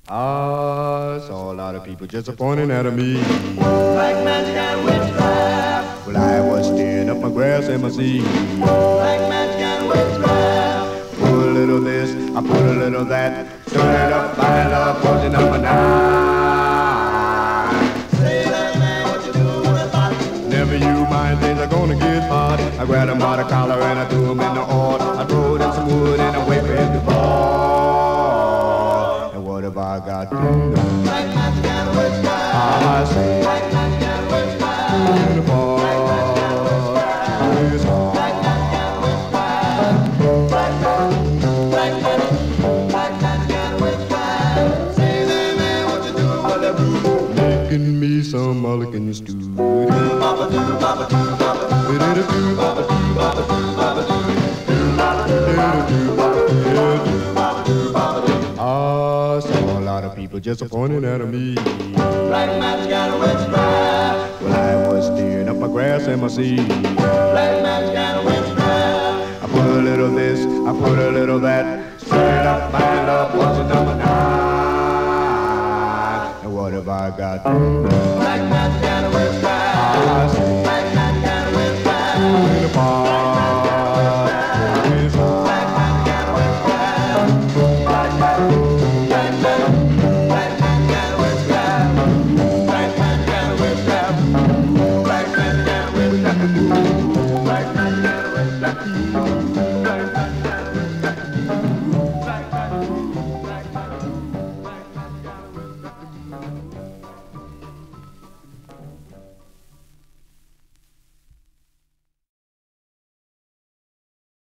I saw a lot of people just pointing at me. Black magic and witchcraft. Well, I was stirring up my grass and my seed. Black magic and witchcraft. Put a little this, I put a little that. Stir it up, find up, poison number 9. Say that man, what you do with the pot? Never you mind, things are gonna get hot. I grabbed him by the collar and I threw him in the oil. I throwed in some wood and I wait for him to fall. And what have I got to do? Black magic and witchcraft. I say, Black magic and witchcraft. in the fall. It's all. Black magic and witchcraft. Black magic, black magic, black magic and witchcraft. Say that man, what you do with the root? Making me some mulligan stew. Baba doo, baba doo, baba doo, baba doo, baba doo, baba doo, baba doo, baba doo, baba doo, baba doo. I saw a lot of people just pointing at me. Black magic and witchcraft. Well, I was stirring up my grass and my seed. Black magic and witchcraft. I put a little this, I put a little that. Stir it up, find up, what's the number 9? And what have I got? Black magic